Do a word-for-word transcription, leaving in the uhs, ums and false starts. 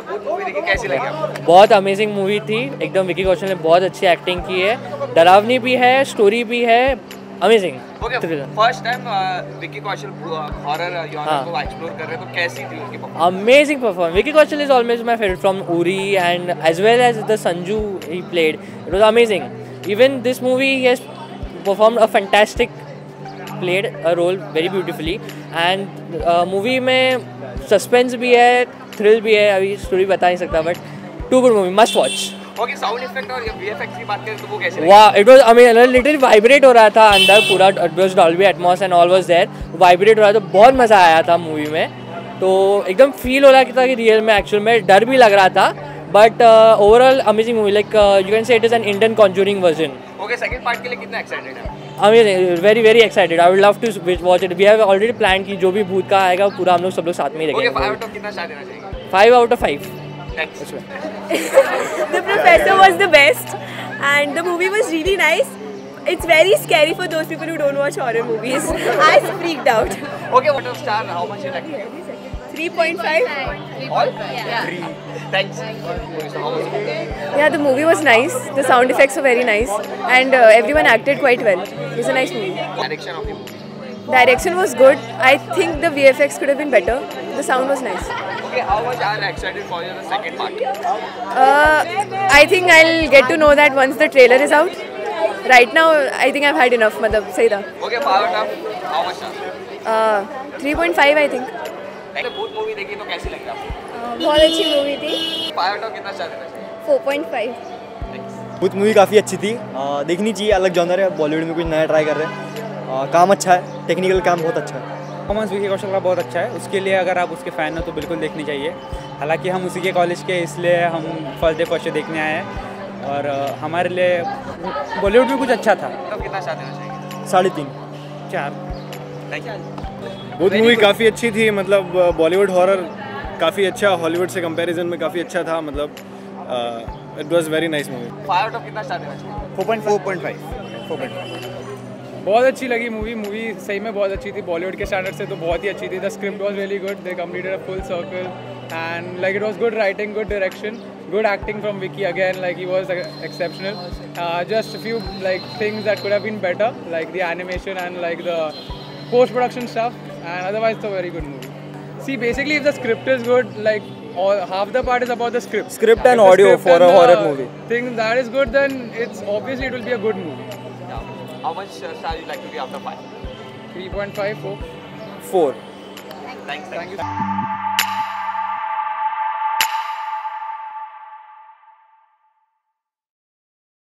भूत मूवी देखी, कैसी लगी आपको? बहुत अमेजिंग मूवी थी एकदम। विकी कौशल ने बहुत अच्छी एक्टिंग की है, डरावनी भी है, स्टोरी भी है, amazing. Okay, first time Vicky Kaushal horror genre को एक्सप्लोर कर रहे हैं, तो कैसी थी उनकी performance? Amazing performance. Vicky Kaushal is always my favourite from Uri and as well as the Sanju he played, it was amazing. Even this movie he has performed a fantastic, played a role very beautifully. And movie में suspense भी है, thrill भी है, अभी story बता नहीं सकता, but too good movie, must watch. Okay, sound effect और वीएफएक्स की बात करें तो वो कैसे लगे? वाह, it was amazing. Little vibrate हो रहा था अंदर पूरा, it was Dolby Atmos and all was there, vibrate हो रहा था, बहुत मज़ा आया था मूवी में। तो एकदम फील हो रहा था कि रियल में, एक्चुअल में डर भी लग रहा था, but overall amazing movie. Like you can say it is an Indian Conjuring version. Okay, second part के लिए कितना एक्साइटेड है? Amazing, very very excited. I would love to watch it. We have already plan की जो भी भूत का आएगा पूरा हम लोग सब लोग साथ में ही ओके, देखेंगे। फाइव आउट ऑफ कितना स्टार देना चाहिए? Five out of five. Next. The professor was the best and the movie was really nice. It's very scary for those people who don't watch horror movies. I freaked out. Okay, what of star? How much you like? three point five. All? Yeah. Three. Thanks. So how was it? Yeah, the movie was nice. The sound effects were very nice and uh, everyone acted quite well. It was a nice movie. Direction of the movie. Direction was good. I think the V F X could have been better. The sound was nice. Okay, how much are you excited for the second part? Uh, I think I'll get to know that once the trailer is out. Right now, I think I've had enough. Matlab, say that. Okay, five out of how much star? Uh, three point five, I think. पहले भूत movie देखी तो कैसी लगी आपको? बहुत अच्छी movie थी. फाइव आउट ऑफ कितना स्टार देना चाहिए? four point five. भूत मूवी काफ़ी अच्छी थी, आ, देखनी चाहिए। अलग जॉनर है, बॉलीवुड में कुछ नया ट्राई कर रहे हैं। आ, काम अच्छा है, टेक्निकल काम बहुत अच्छा है। परफॉर्मेंस विकी कौशल का बहुत अच्छा है, उसके लिए अगर आप उसके फ़ैन हो तो बिल्कुल देखनी चाहिए। हालांकि हम उसी के कॉलेज के, इसलिए हम फर्स्ट डे फर्स्ट शो देखने आए हैं और uh, हमारे लिए बॉलीवुड में कुछ अच्छा था। तो कितना स्टार देना चाहिए? साढ़े तीन चार। Thank you. भूत मूवी काफ़ी अच्छी थी, मतलब बॉलीवुड हॉरर काफ़ी अच्छा, हॉलीवुड से कंपैरिजन में काफ़ी अच्छा था, मतलब it was very nice movie. Five out of कितना स्टार देना चाहिए? Four point four point five four point five बहुत अच्छी लगी मूवी। मूवी सही में बहुत अच्छी थी, बॉलीवुड के स्टैंडर्ड से तो बहुत ही अच्छी थी। The script was really good, they completed a full circle and like it was good writing, good direction, good acting from Vicky again, like he was exceptional. Uh, just a few like things that could have been better, like the animation and like the post-production stuff, and otherwise it's a very good movie. See, basically if the script is good, like all, half the part is about the script. Script and if audio script for and a horror movie. Thing that is good, then it's obviously it will be a good movie. Yeah. How much uh, star you like to give out of five? three point five, four. four. Thanks. Thank Thank you.